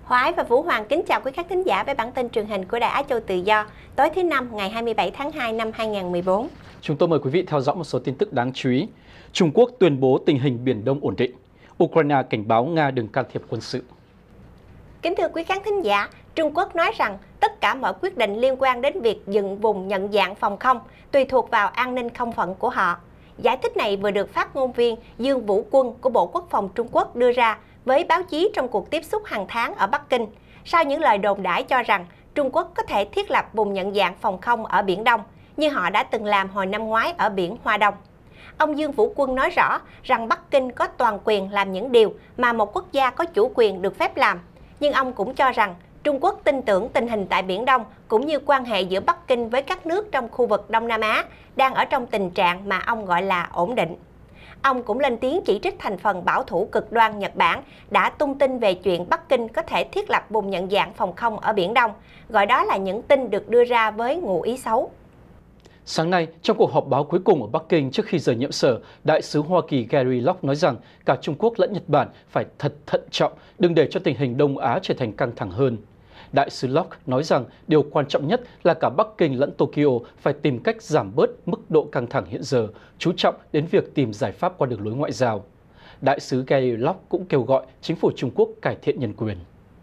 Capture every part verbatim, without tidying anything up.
Hòa Ái và Vũ Hoàng kính chào quý khán thính giả với bản tin truyền hình của Đài Á Châu Tự Do tối thứ Năm ngày hai mươi bảy tháng hai năm hai nghìn không trăm mười bốn. Chúng tôi mời quý vị theo dõi một số tin tức đáng chú ý. Trung Quốc tuyên bố tình hình Biển Đông ổn định. Ukraine cảnh báo Nga đừng can thiệp quân sự. Kính thưa quý khán thính giả, Trung Quốc nói rằng tất cả mọi quyết định liên quan đến việc dựng vùng nhận dạng phòng không tùy thuộc vào an ninh không phận của họ. Giải thích này vừa được phát ngôn viên Dương Vũ Quân của Bộ Quốc phòng Trung Quốc đưa ra với báo chí trong cuộc tiếp xúc hàng tháng ở Bắc Kinh, sau những lời đồn đãi cho rằng Trung Quốc có thể thiết lập vùng nhận dạng phòng không ở Biển Đông, như họ đã từng làm hồi năm ngoái ở biển Hoa Đông. Ông Dương Vũ Quân nói rõ rằng Bắc Kinh có toàn quyền làm những điều mà một quốc gia có chủ quyền được phép làm, nhưng ông cũng cho rằng Trung Quốc tin tưởng tình hình tại Biển Đông cũng như quan hệ giữa Bắc Kinh với các nước trong khu vực Đông Nam Á đang ở trong tình trạng mà ông gọi là ổn định. Ông cũng lên tiếng chỉ trích thành phần bảo thủ cực đoan Nhật Bản đã tung tin về chuyện Bắc Kinh có thể thiết lập vùng nhận dạng phòng không ở Biển Đông, gọi đó là những tin được đưa ra với ngụ ý xấu. Sáng nay, trong cuộc họp báo cuối cùng ở Bắc Kinh trước khi rời nhiệm sở, Đại sứ Hoa Kỳ Gary Locke nói rằng cả Trung Quốc lẫn Nhật Bản phải thật thận trọng, đừng để cho tình hình Đông Á trở thành căng thẳng hơn. Đại sứ Locke nói rằng điều quan trọng nhất là cả Bắc Kinh lẫn Tokyo phải tìm cách giảm bớt mức độ căng thẳng hiện giờ, chú trọng đến việc tìm giải pháp qua đường lối ngoại giao. Đại sứ Gary Locke cũng kêu gọi chính phủ Trung Quốc cải thiện nhân quyền.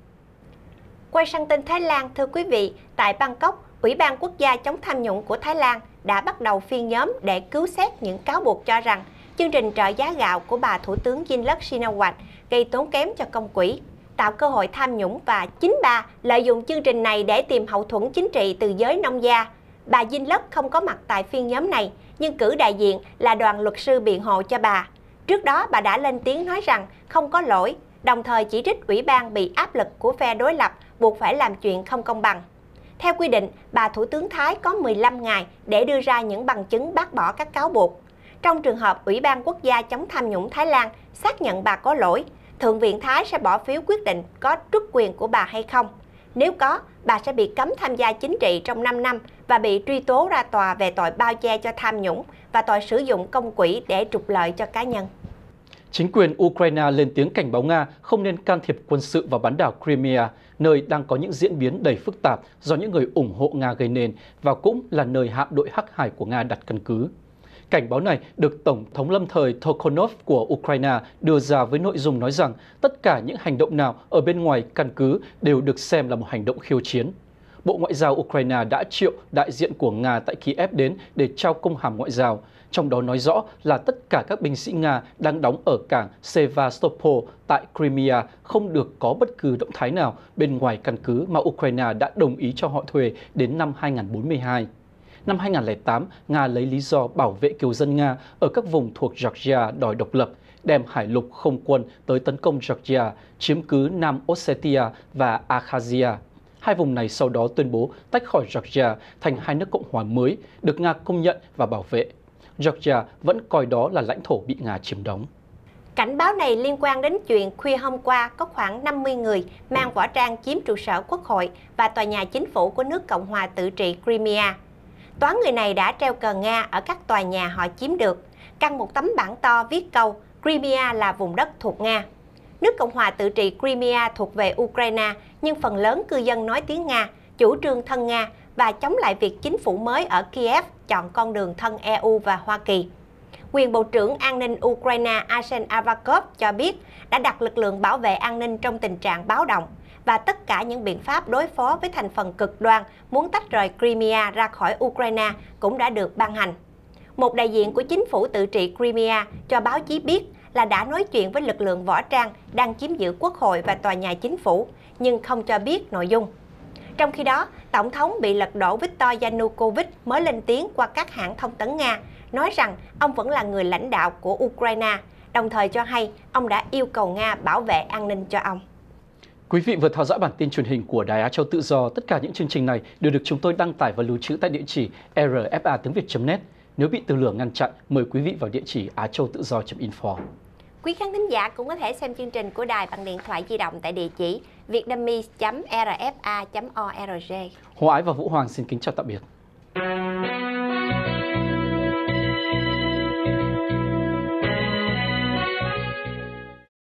Quay sang tin Thái Lan, thưa quý vị, tại Bangkok, Ủy ban Quốc gia chống tham nhũng của Thái Lan đã bắt đầu phiên nhóm để cứu xét những cáo buộc cho rằng chương trình trợ giá gạo của bà Thủ tướng Yingluck Shinawatra gây tốn kém cho công quỹ, tạo cơ hội tham nhũng và chính bà lợi dụng chương trình này để tìm hậu thuẫn chính trị từ giới nông gia. Bà Yingluck không có mặt tại phiên nhóm này, nhưng cử đại diện là đoàn luật sư biện hộ cho bà. Trước đó, bà đã lên tiếng nói rằng không có lỗi, đồng thời chỉ trích ủy ban bị áp lực của phe đối lập buộc phải làm chuyện không công bằng. Theo quy định, bà Thủ tướng Thái có mười lăm ngày để đưa ra những bằng chứng bác bỏ các cáo buộc. Trong trường hợp Ủy ban Quốc gia chống tham nhũng Thái Lan xác nhận bà có lỗi, Thượng viện Thái sẽ bỏ phiếu quyết định có truất quyền của bà hay không. Nếu có, bà sẽ bị cấm tham gia chính trị trong năm năm và bị truy tố ra tòa về tội bao che cho tham nhũng và tội sử dụng công quỹ để trục lợi cho cá nhân. Chính quyền Ukraine lên tiếng cảnh báo Nga không nên can thiệp quân sự vào bán đảo Crimea, nơi đang có những diễn biến đầy phức tạp do những người ủng hộ Nga gây nên và cũng là nơi hạm đội Hắc Hải của Nga đặt căn cứ. Cảnh báo này được Tổng thống lâm thời Tokonov của Ukraine đưa ra với nội dung nói rằng tất cả những hành động nào ở bên ngoài căn cứ đều được xem là một hành động khiêu chiến. Bộ Ngoại giao Ukraine đã triệu đại diện của Nga tại Kiev đến để trao công hàm ngoại giao, trong đó nói rõ là tất cả các binh sĩ Nga đang đóng ở cảng Sevastopol tại Crimea không được có bất cứ động thái nào bên ngoài căn cứ mà Ukraine đã đồng ý cho họ thuê đến năm hai nghìn không trăm bốn mươi hai. Năm hai nghìn không trăm lẻ tám, Nga lấy lý do bảo vệ kiều dân Nga ở các vùng thuộc Georgia đòi độc lập, đem hải lục không quân tới tấn công Georgia, chiếm cứ Nam Ossetia và Abkhazia. Hai vùng này sau đó tuyên bố tách khỏi Georgia thành hai nước cộng hòa mới, được Nga công nhận và bảo vệ. Georgia vẫn coi đó là lãnh thổ bị Nga chiếm đóng. Cảnh báo này liên quan đến chuyện khuya hôm qua có khoảng năm mươi người mang võ trang chiếm trụ sở Quốc hội và tòa nhà chính phủ của nước Cộng hòa tự trị Crimea. Toán người này đã treo cờ Nga ở các tòa nhà họ chiếm được, căng một tấm bảng to viết câu Crimea là vùng đất thuộc Nga. Nước Cộng hòa tự trị Crimea thuộc về Ukraine, nhưng phần lớn cư dân nói tiếng Nga, chủ trương thân Nga và chống lại việc chính phủ mới ở Kiev chọn con đường thân e u và Hoa Kỳ. Quyền Bộ trưởng An ninh Ukraine Arsen Avakov cho biết đã đặt lực lượng bảo vệ an ninh trong tình trạng báo động và tất cả những biện pháp đối phó với thành phần cực đoan muốn tách rời Crimea ra khỏi Ukraine cũng đã được ban hành. Một đại diện của chính phủ tự trị Crimea cho báo chí biết là đã nói chuyện với lực lượng võ trang đang chiếm giữ Quốc hội và tòa nhà chính phủ, nhưng không cho biết nội dung. Trong khi đó, Tổng thống bị lật đổ Viktor Yanukovych mới lên tiếng qua các hãng thông tấn Nga, nói rằng ông vẫn là người lãnh đạo của Ukraine, đồng thời cho hay ông đã yêu cầu Nga bảo vệ an ninh cho ông. Quý vị vừa theo dõi bản tin truyền hình của Đài Á Châu Tự Do. Tất cả những chương trình này đều được chúng tôi đăng tải và lưu trữ tại địa chỉ r f a tiếng việt chấm net. Nếu bị từ lửa ngăn chặn, mời quý vị vào địa chỉ á châu tự do chấm info. Quý khán thính giả cũng có thể xem chương trình của đài bằng điện thoại di động tại địa chỉ vietnamese chấm r f a chấm org. Hòa Ái và Vũ Hoàng xin kính chào tạm biệt.